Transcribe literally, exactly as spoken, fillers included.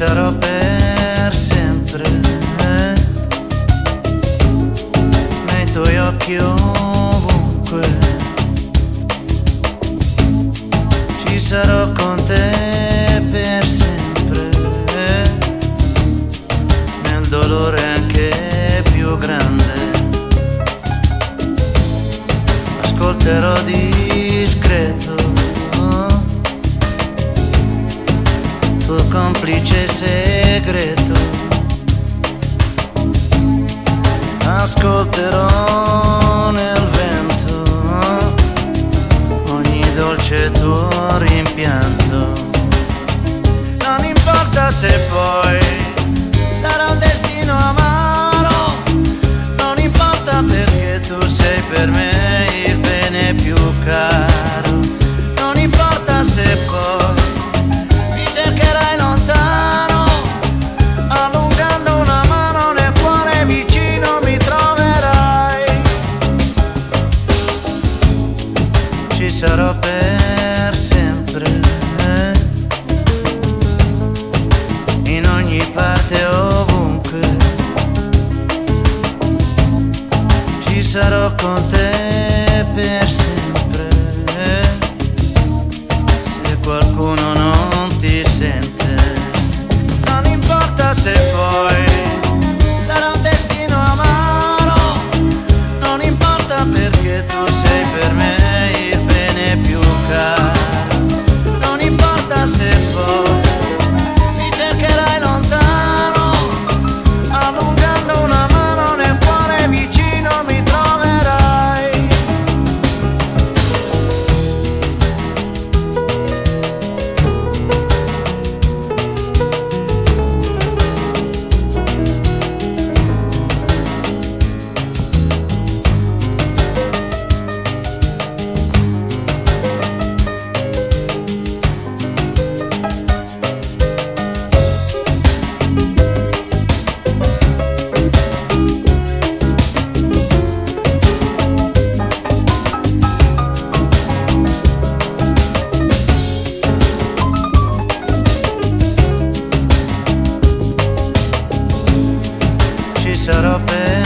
sarò per sempre, eh? Nei tuoi occhi ovunque, ci sarò con te per sempre, eh? Nel dolore anche più grande, ascolterò discreto tuo complice segreto, ascolterò nel vento ogni dolce tuo rimpianto. Non importa se poi sarà un destino amaro, non importa perché tu sei per me il bene più caro, non importa se poi cercherai lontano, allungando una mano nel cuore vicino mi troverai. Ci sarò per sempre, eh? In ogni parte ovunque, ci sarò con te per sempre, eh? Se qualcuno non ti sente, non importa se poi sarà un destino amaro, non importa perché tu sei per me il bene più caro, non importa se poi mi cercherai lontano, allungando una mano nel cuore vicino mi troverai. Ci sarò per